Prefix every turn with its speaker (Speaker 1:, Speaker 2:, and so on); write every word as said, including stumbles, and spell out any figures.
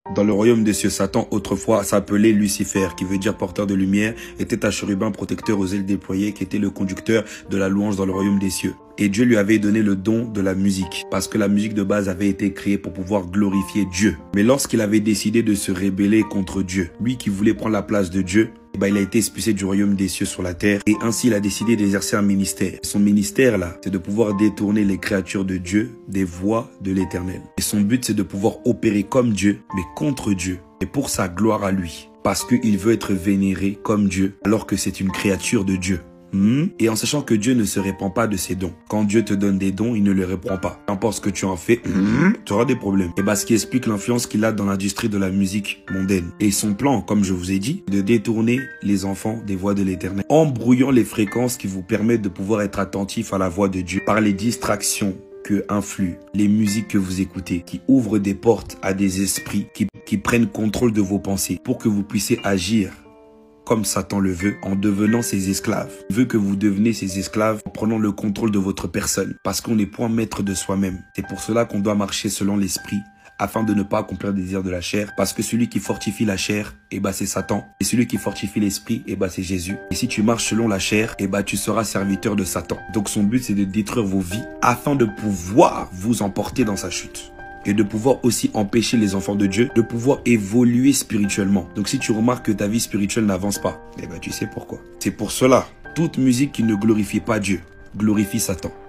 Speaker 1: Dans le royaume des cieux, Satan, autrefois s'appelait Lucifer, qui veut dire porteur de lumière, était un chérubin protecteur aux ailes déployées, qui était le conducteur de la louange dans le royaume des cieux. Et Dieu lui avait donné le don de la musique, parce que la musique de base avait été créée pour pouvoir glorifier Dieu. Mais lorsqu'il avait décidé de se rébeller contre Dieu, lui qui voulait prendre la place de Dieu, bah, il a été expulsé du royaume des cieux sur la terre et ainsi il a décidé d'exercer un ministère. Son ministère là, c'est de pouvoir détourner les créatures de Dieu des voies de l'Éternel. Et son but c'est de pouvoir opérer comme Dieu, mais contre Dieu et pour sa gloire à lui. Parce qu'il veut être vénéré comme Dieu alors que c'est une créature de Dieu. Hmm? Et en sachant que Dieu ne se répand pas de ses dons. Quand Dieu te donne des dons, il ne les reprend pas. N'importe ce que tu en fais, hmm? tu auras des problèmes. Et bah, ce qui explique l'influence qu'il a dans l'industrie de la musique mondaine. Et son plan, comme je vous ai dit, de détourner les enfants des voies de l'Éternel. En brouillant les fréquences qui vous permettent de pouvoir être attentif à la voix de Dieu par les distractions que influent les musiques que vous écoutez, qui ouvrent des portes à des esprits qui, qui prennent contrôle de vos pensées pour que vous puissiez agir comme Satan le veut, en devenant ses esclaves. Il veut que vous deveniez ses esclaves en prenant le contrôle de votre personne, parce qu'on n'est point maître de soi-même. C'est pour cela qu'on doit marcher selon l'esprit, afin de ne pas accomplir les désirs de la chair, parce que celui qui fortifie la chair, eh ben c'est Satan, et celui qui fortifie l'esprit, eh ben c'est Jésus. Et si tu marches selon la chair, eh ben tu seras serviteur de Satan. Donc son but c'est de détruire vos vies, afin de pouvoir vous emporter dans sa chute. Et de pouvoir aussi empêcher les enfants de Dieu de pouvoir évoluer spirituellement. Donc si tu remarques que ta vie spirituelle n'avance pas, eh ben tu sais pourquoi. C'est pour cela, toute musique qui ne glorifie pas Dieu glorifie Satan.